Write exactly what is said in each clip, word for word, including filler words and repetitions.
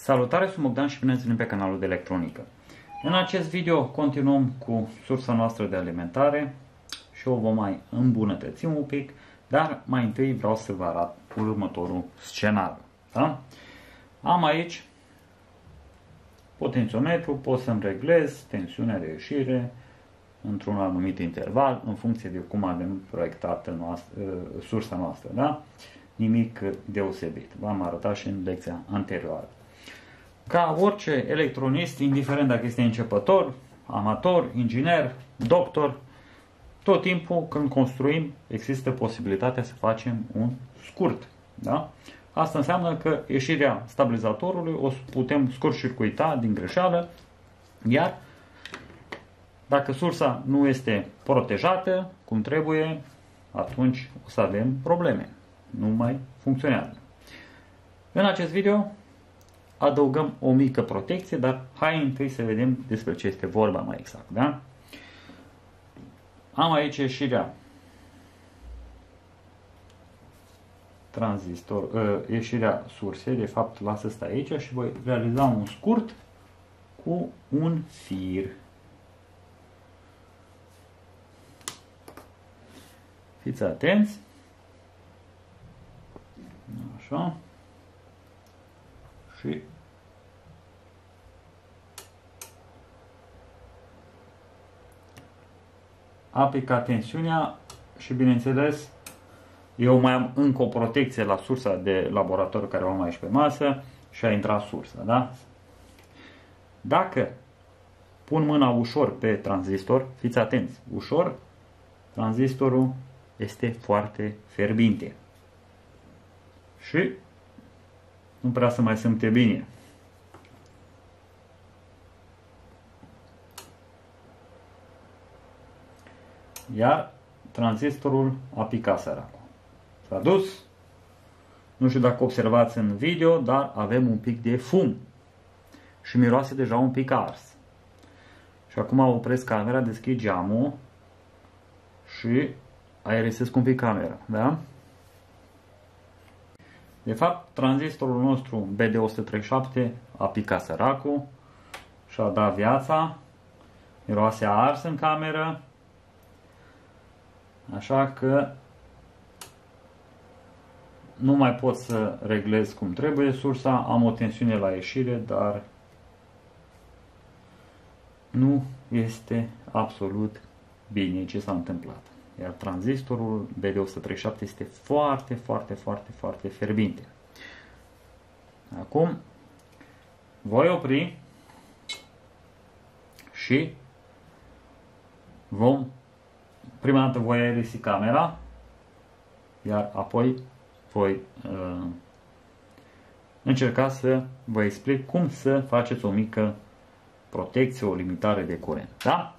Salutare, sunt Bogdan și bine ați venit pe canalul de electronică. În acest video continuăm cu sursa noastră de alimentare și o vom mai îmbunătăți un pic, dar mai întâi vreau să vă arăt următorul scenariu. Da? Am aici potențiometru, pot să-mi reglez tensiunea de ieșire într-un anumit interval în funcție de cum avem proiectată noastră, sursa noastră. Da? Nimic deosebit. V-am arătat și în lecția anterioară. Ca orice electronist, indiferent dacă este începător, amator, inginer, doctor, tot timpul când construim există posibilitatea să facem un scurt. Da? Asta înseamnă că ieșirea stabilizatorului o putem scurt-circuita din greșeală, iar dacă sursa nu este protejată cum trebuie, atunci o să avem probleme. Nu mai funcționează. În acest video adăugăm o mică protecție, dar hai întâi să vedem despre ce este vorba mai exact. Da? Am aici ieșirea tranzistor, ieșirea sursei, de fapt lasă asta aici și voi realiza un scurt cu un fir. Fiți atenți. Așa. Și aplica tensiunea și bineînțeles eu mai am încă o protecție la sursa de laborator care o am aici pe masă și a intrat sursa. Da? Dacă pun mâna ușor pe tranzistor, fiți atenți, ușor, tranzistorul este foarte fierbinte și nu prea să mai simte bine. Iar tranzistorul a picat săracul. S-a dus. Nu știu dacă observați în video, dar avem un pic de fum. Și miroase deja un pic ars. Și acum opresc camera, deschid geamul și aerisesc un pic camera. Da? De fapt, tranzistorul nostru B D o sută treizeci și șapte a picat săracul și a dat viața. Miroase ars în cameră. Așa că nu mai pot să reglez cum trebuie sursa. Am o tensiune la ieșire, dar nu este absolut bine ce s-a întâmplat. Iar tranzistorul B D o sută treizeci și șapte este foarte, foarte, foarte, foarte fierbinte. Acum voi opri și vom, prima dată voi aerisi camera, iar apoi voi uh, încerca să vă explic cum să faceți o mică protecție, o limitare de curent. Da?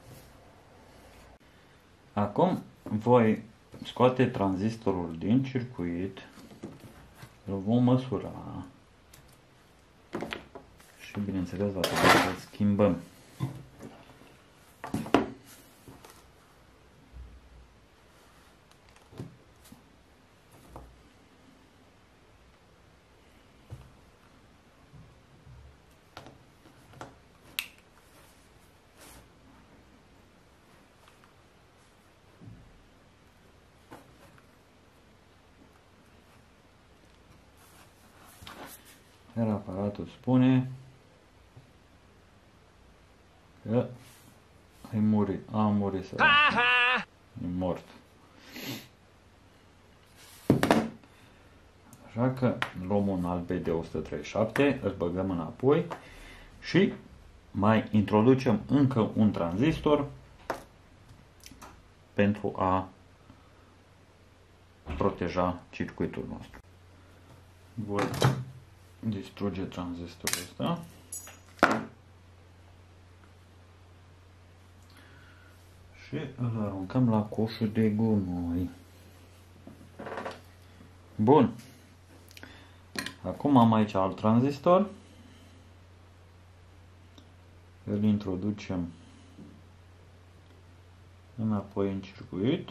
Acum voi scoate tranzistorul din circuit, îl vom măsura și bineînțeles va trebui să schimbăm. Iar aparatul spune că ai murit, a murit să e mort. Așa că luăm un alt B D o sută treizeci și șapte, îl băgăm înapoi și mai introducem încă un tranzistor pentru a proteja circuitul nostru. Voi distruge tranzistorul ăsta. Și îl aruncăm la coșul de gunoi. Bun. Acum am aici alt tranzistor. Îl introducem înapoi în circuit.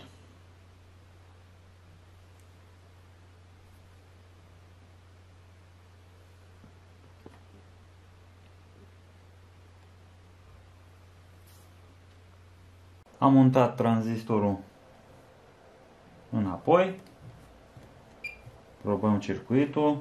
Am montat tranzistorul înapoi. Probăm circuitul.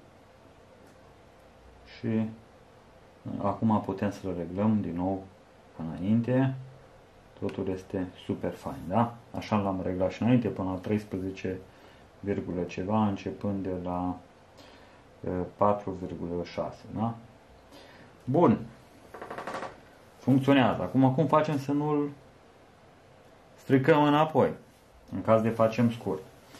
Și acum putem să-l reglăm din nou înainte. Totul este super fain, da? Așa l-am reglat și înainte, până la treisprezece virgulă ceva, începând de la patru virgulă șase, da? Bun. Funcționează. Acum cum facem să nu-l stricăm înapoi, în caz de facem scurt?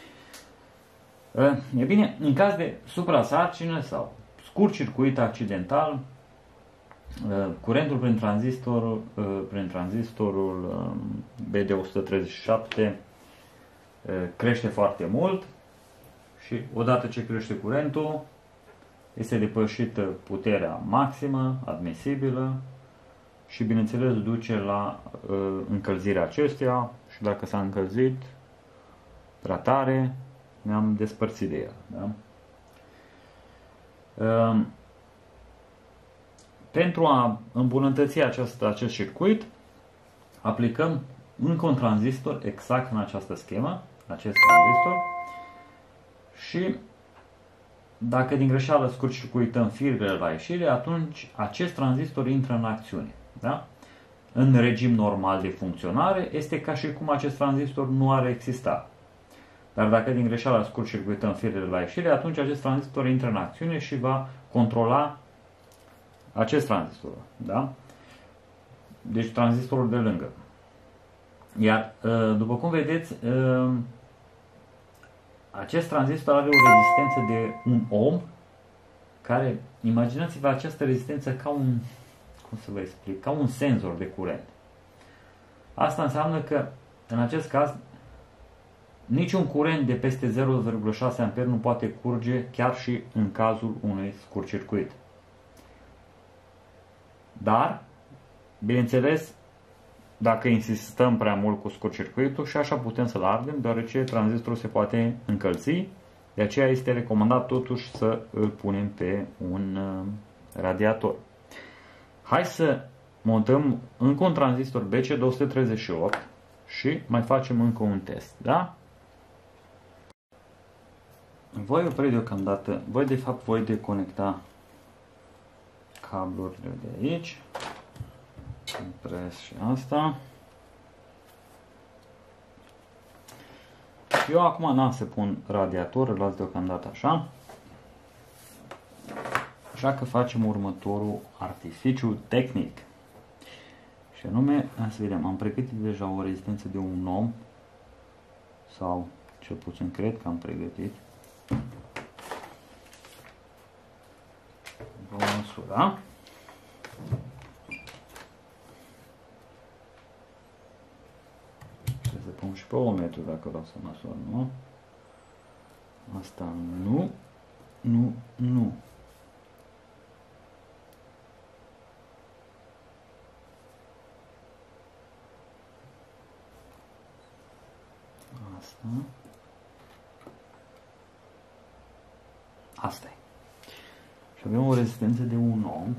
E bine, în caz de suprasarcină sau scurt circuit accidental, curentul prin tranzistorul, prin tranzistorul B D o sută treizeci și șapte crește foarte mult și odată ce crește curentul, este depășită puterea maximă, admisibilă și bineînțeles duce la încălzirea acestuia și dacă s-a încălzit prea tare, ne-am despărțit de el. Da? Pentru a îmbunătăți acest, acest circuit, aplicăm încă un tranzistor exact în această schemă, acest tranzistor, și dacă din greșeală scurt-circuităm firele la ieșire, atunci acest tranzistor intră în acțiune. Da? În regim normal de funcționare, este ca și cum acest tranzistor nu ar exista. Dar dacă din greșeală scurt-circuităm firele la ieșire, atunci acest tranzistor intră în acțiune și va controla acest tranzistor. Da? Deci tranzistorul de lângă. Iar, după cum vedeți, acest tranzistor are o rezistență de un ohm, care, imaginați-vă această rezistență ca un, cum să vă explic, ca un senzor de curent. Asta înseamnă că, în acest caz, niciun curent de peste zero virgulă șase amperi nu poate curge chiar și în cazul unui scurt circuit. Dar, bineînțeles, dacă insistăm prea mult cu scurt circuitul, și așa putem să-l ardem, deoarece tranzistorul se poate încălzi, de aceea este recomandat totuși să îl punem pe un radiator. Hai să montăm încă un tranzistor B C două sute treizeci și opt și mai facem încă un test, da? Voi opri deocamdată, voi de fapt voi deconecta cablurile de aici, impres și asta. Eu acum n-am să pun radiator, îl las deocamdată așa. Așa că facem următorul artificiu tehnic. Și anume, hai să vedem, am pregătit deja o rezistență de un ohm, sau cel puțin cred că am pregătit. Vom măsura. Și să pun și pe ohmmetru dacă vreau să măsor, nu? Asta nu, nu, nu. Asta. Asta e. Și avem o rezistență de un ohm.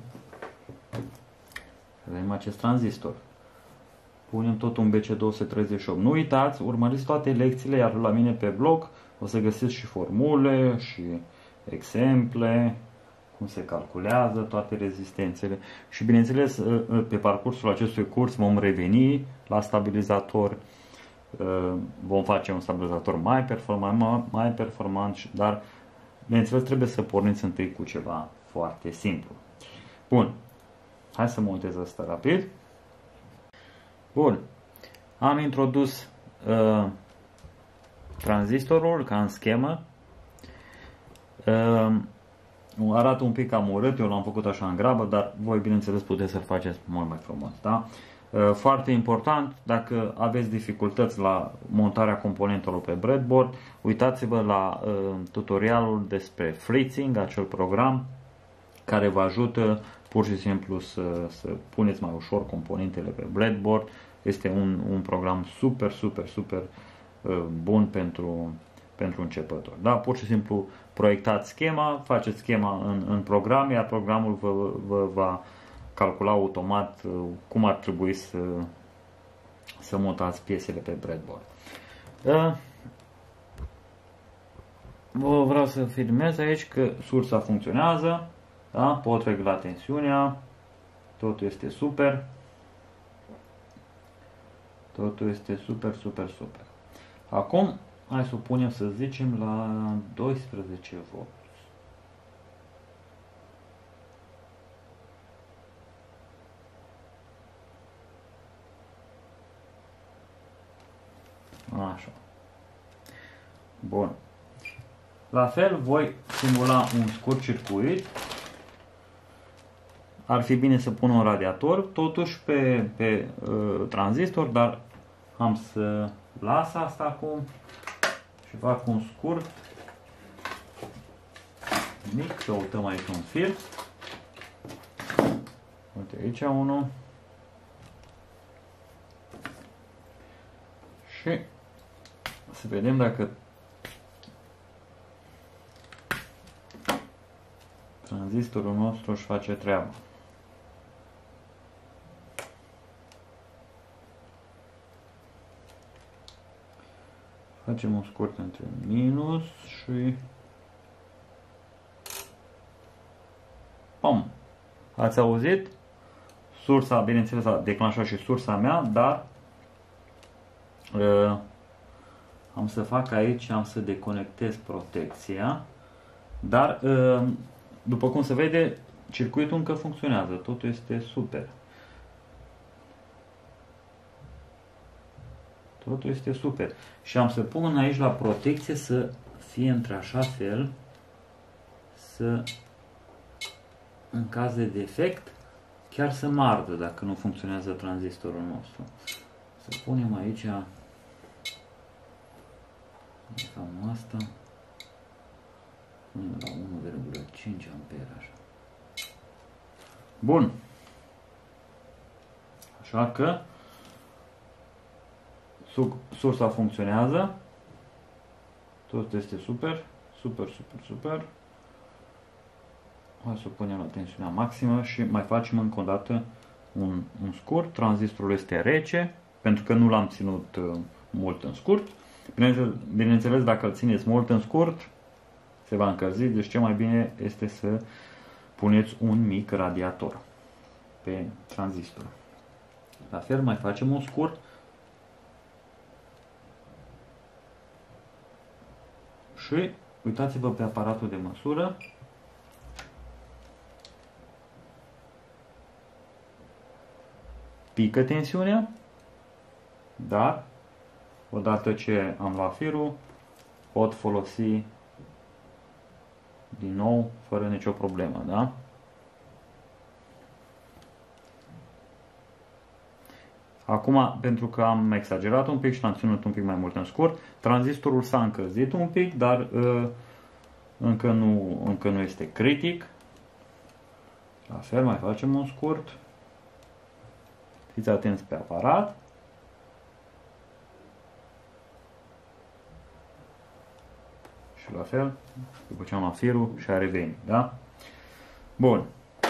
Avem acest tranzistor. Punem tot un B C două sute treizeci și opt. Nu uitați, urmăriți toate lecțiile, iar la mine pe blog o să găsiți și formule și exemple, cum se calculează toate rezistențele. Și bineînțeles, pe parcursul acestui curs vom reveni la stabilizator. Vom face un stabilizator mai performant, mai performant, dar bineînțeles trebuie să porniți întâi cu ceva foarte simplu. Bun, hai să montez asta rapid. Bun, am introdus uh, tranzistorul ca în schemă. Uh, arată un pic cam urât, eu l-am făcut așa în grabă, dar voi bineînțeles puteți să-l faceți mult mai frumos. Da? Foarte important, dacă aveți dificultăți la montarea componentelor pe breadboard, uitați-vă la uh, tutorialul despre FreeSync, acel program care vă ajută pur și simplu să, să puneți mai ușor componentele pe breadboard. Este un, un program super, super, super uh, bun pentru, pentru începători. Da? Pur și simplu proiectați schema, faceți schema în, în program, iar programul vă, vă va calcula automat cum ar trebui să, să mutați piesele pe breadboard. Uh, vreau să filmez aici că sursa funcționează, da? Pot regla tensiunea, totul este super, totul este super, super, super. Acum, hai să o punem, să zicem, la doisprezece volți. Așa. Bun. La fel, voi simula un scurt circuit. Ar fi bine să pun un radiator, totuși pe, pe uh, tranzistor, dar am să las asta acum și fac un scurt mic, căutăm aici un fir. Uite aici unul. Și să vedem dacă tranzistorul nostru își face treaba. Facem un scurt între minus și pom! Ați auzit? Sursa, bineînțeles, a declanșat și sursa mea, dar uh, am să fac aici, am să deconectez protecția, dar uh, după cum se vede, circuitul încă funcționează, totul este super. Totul este super. Și am să pun aici la protecție să fie între așa fel, să, în caz de defect, chiar să mă ardă dacă nu funcționează tranzistorul nostru. Să punem aici, cam asta, punem la unu virgulă cinci ampere, așa. Bun. Așa că sursa funcționează, tot este super, super, super, super. Hai să punem la tensiunea maximă și mai facem încă o dată un, un scurt. Tranzistorul este rece, pentru că nu l-am ținut uh, mult în scurt. Bineînțeles, bineînțeles, dacă îl țineți mult în scurt, se va încălzi, deci cel mai bine este să puneți un mic radiator pe tranzistor. La fel, mai facem un scurt. Și uitați-vă pe aparatul de măsură. Pică tensiunea, dar odată ce am luat firul, pot folosi din nou fără nicio problemă, da? Acum, pentru că am exagerat un pic și l-am ținut un pic mai mult în scurt, tranzistorul s-a încălzit un pic, dar uh, încă, nu, încă nu este critic. La fel, mai facem un scurt. Fiți atenți pe aparat. Și la fel, după ce am luat firul și a revenit, da? Bun.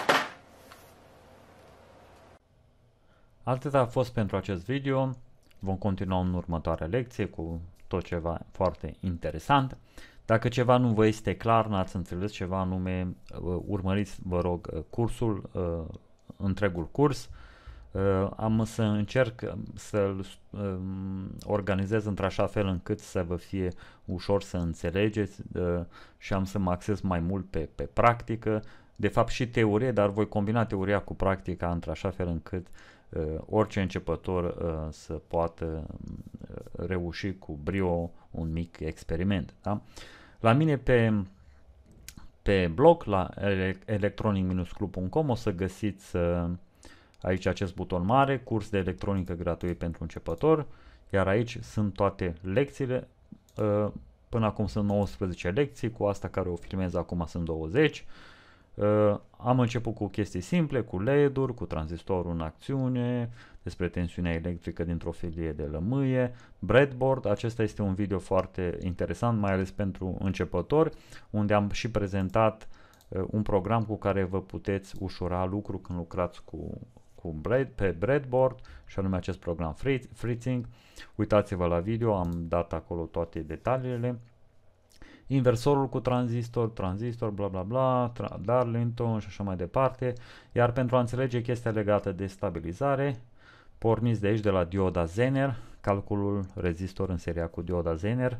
Atât a fost pentru acest video. Vom continua în următoarea lecție cu tot ceva foarte interesant. Dacă ceva nu vă este clar, n-ați înțeles ceva anume, urmăriți, vă rog, cursul, întregul curs. Am să încerc să-l organizez într-așa fel încât să vă fie ușor să înțelegeți și am să mă axez mai mult pe, pe practică. De fapt și teorie, dar voi combina teoria cu practica într-așa fel încât uh, orice începător uh, să poată uh, reuși cu brio un mic experiment. Da? La mine pe, pe blog, la electronic dash club punct com, o să găsiți uh, aici acest buton mare, curs de electronică gratuit pentru începător, iar aici sunt toate lecțiile. Uh, până acum sunt nouăsprezece lecții, cu asta care o filmez acum sunt douăzeci. Uh, am început cu chestii simple, cu L E D-uri, cu tranzistorul în acțiune, despre tensiunea electrică dintr-o felie de lămâie, breadboard. Acesta este un video foarte interesant, mai ales pentru începători, unde am și prezentat uh, un program cu care vă puteți ușura lucru când lucrați cu, cu cu bread, pe breadboard, și anume acest program FreeSync. Uitați-vă la video, am dat acolo toate detaliile. Inversorul cu tranzistor, tranzistor, bla bla bla, Darlington și așa mai departe. Iar pentru a înțelege chestia legată de stabilizare, porniți de aici de la dioda Zener, calculul rezistor în seria cu dioda Zener.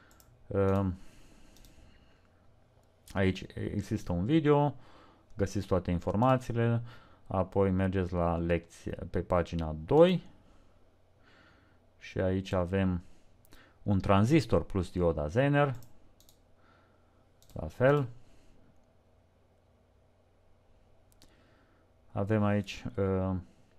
Aici există un video, găsiți toate informațiile, apoi mergeți la lecție pe pagina doi și aici avem un tranzistor plus dioda Zener, la fel. Avem aici uh,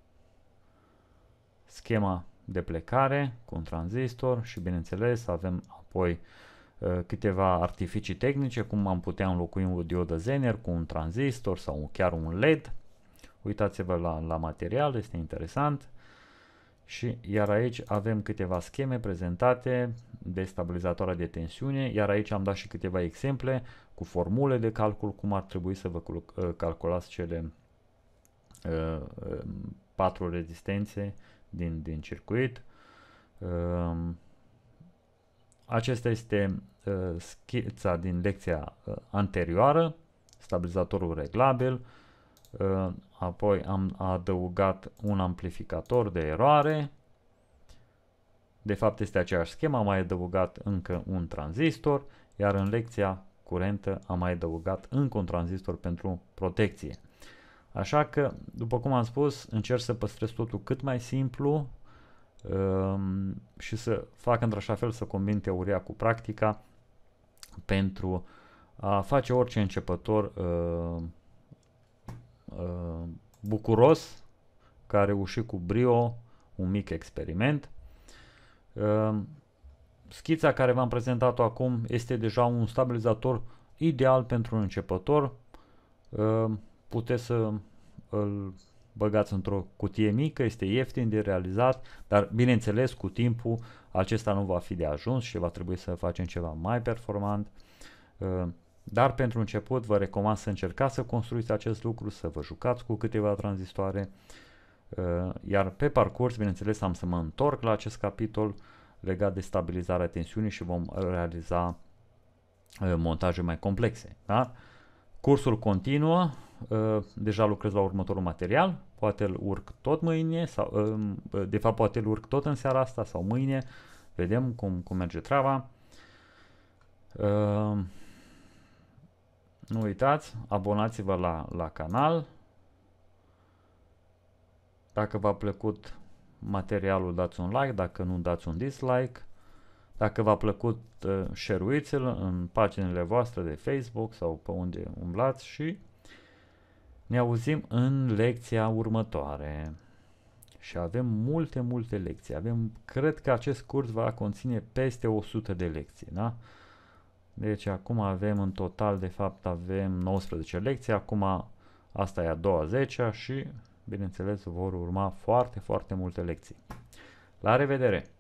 schema de plecare cu un tranzistor și, bineînțeles, avem apoi uh, câteva artificii tehnice, cum am putea înlocui o diodă Zener cu un tranzistor sau chiar un L E D. Uitați-vă la, la material, este interesant. Și iar aici avem câteva scheme prezentate de stabilizatoare de tensiune, iar aici am dat și câteva exemple cu formule de calcul, cum ar trebui să vă calculați cele uh, patru rezistențe din, din circuit. Uh, acesta este uh, schița din lecția uh, anterioară, stabilizatorul reglabil. Uh, apoi am adăugat un amplificator de eroare. De fapt este aceeași schemă, am mai adăugat încă un tranzistor, iar în lecția curentă am mai adăugat încă un tranzistor pentru protecție. Așa că, după cum am spus, încerc să păstrez totul cât mai simplu um, și să fac într-așa fel să combin teoria cu practica pentru a face orice începător uh, uh, bucuros, care a reușit cu brio un mic experiment. Uh, schița care v-am prezentat-o acum este deja un stabilizator ideal pentru un începător. Uh, puteți să îl băgați într-o cutie mică, este ieftin de realizat, dar bineînțeles cu timpul acesta nu va fi de ajuns și va trebui să facem ceva mai performant. Uh, dar pentru început vă recomand să încercați să construiți acest lucru, să vă jucați cu câteva tranzistoare, uh, iar pe parcurs, bineînțeles, am să mă întorc la acest capitol legat de stabilizarea tensiunii și vom realiza uh, montaje mai complexe. Da? Cursul continuă, uh, deja lucrez la următorul material, poate îl urc tot mâine, sau, uh, de fapt poate îl urc tot în seara asta sau mâine, vedem cum, cum merge treaba. Uh, nu uitați, abonați-vă la, la canal. Dacă v-a plăcut materialul, dați un like, dacă nu, dați un dislike. Dacă v-a plăcut, uh, share-uiți-l în paginile voastre de Facebook sau pe unde umblați și ne auzim în lecția următoare. Și avem multe, multe lecții. Avem, cred că acest curs va conține peste o sută de lecții, da? Deci acum avem în total, de fapt, avem nouăsprezece lecții. Acum asta e a doua zecea și, bineînțeles, vor urma foarte, foarte multe lecții. La revedere!